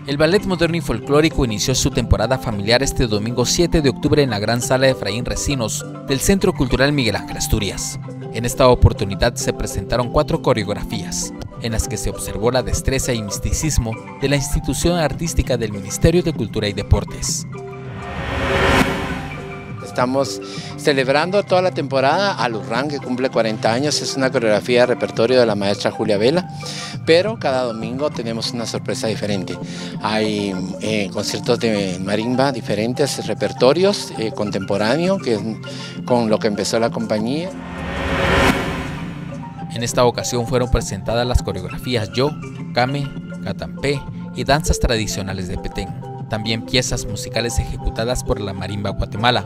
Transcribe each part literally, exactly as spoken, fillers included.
El Ballet Moderno y Folclórico inició su temporada familiar este domingo siete de octubre en la Gran Sala Efraín Recinos del Centro Cultural Miguel Ángel Asturias. En esta oportunidad se presentaron cuatro coreografías, en las que se observó la destreza y misticismo de la institución artística del Ministerio de Cultura y Deportes. Estamos celebrando toda la temporada a Lurrán, que cumple cuarenta años. Es una coreografía de repertorio de la maestra Julia Vela, pero cada domingo tenemos una sorpresa diferente. Hay eh, conciertos de marimba, diferentes repertorios eh, contemporáneos, que es con lo que empezó la compañía. En esta ocasión fueron presentadas las coreografías Yo, Came, Catampé y danzas tradicionales de Petén. También piezas musicales ejecutadas por la Marimba Guatemala.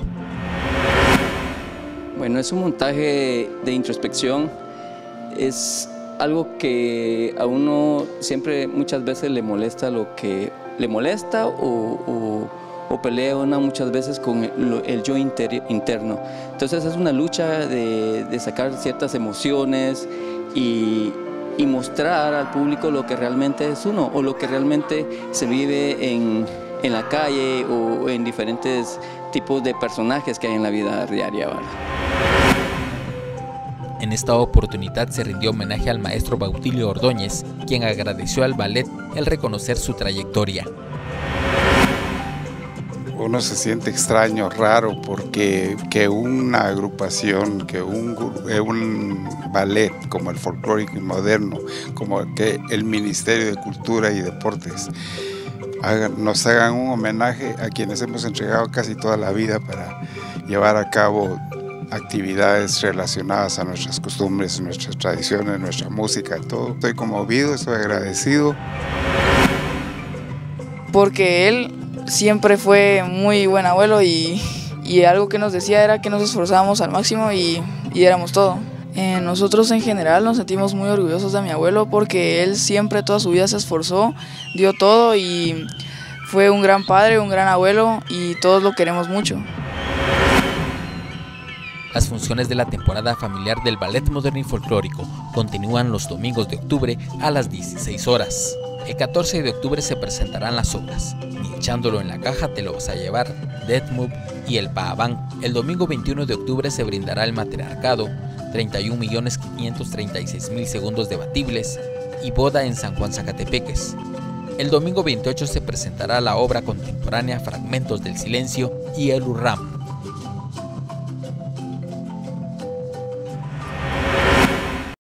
Bueno, es un montaje de introspección, es algo que a uno siempre muchas veces le molesta lo que le molesta o, o, o pelea una muchas veces con el, el yo inter, interno. Entonces es una lucha de, de sacar ciertas emociones y, y mostrar al público lo que realmente es uno o lo que realmente se vive en, en la calle o en diferentes tipos de personajes que hay en la vida diaria, ¿verdad? En esta oportunidad se rindió homenaje al maestro Bautilio Ordóñez, quien agradeció al ballet el reconocer su trayectoria. Uno se siente extraño, raro, porque que una agrupación, que un, un ballet como el folclórico y moderno, como que el Ministerio de Cultura y Deportes, hagan, nos hagan un homenaje a quienes hemos entregado casi toda la vida para llevar a cabo actividades relacionadas a nuestras costumbres, nuestras tradiciones, nuestra música, todo. Estoy conmovido, estoy agradecido. Porque él siempre fue muy buen abuelo y, y algo que nos decía era que nos esforzábamos al máximo y, y éramos todo. Eh, nosotros en general nos sentimos muy orgullosos de mi abuelo porque él siempre toda su vida se esforzó, dio todo y fue un gran padre, un gran abuelo y todos lo queremos mucho. Las funciones de la temporada familiar del Ballet Moderno y Folclórico continúan los domingos de octubre a las dieciséis horas. El catorce de octubre se presentarán las obras Ni echándolo en la caja te lo vas a llevar, Death Move y El Paaván. El domingo veintiuno de octubre se brindará el matriarcado, treinta y un millones quinientos treinta y seis mil segundos debatibles y Boda en San Juan Zacatepeques. El domingo veintiocho se presentará la obra contemporánea Fragmentos del Silencio y El Urram.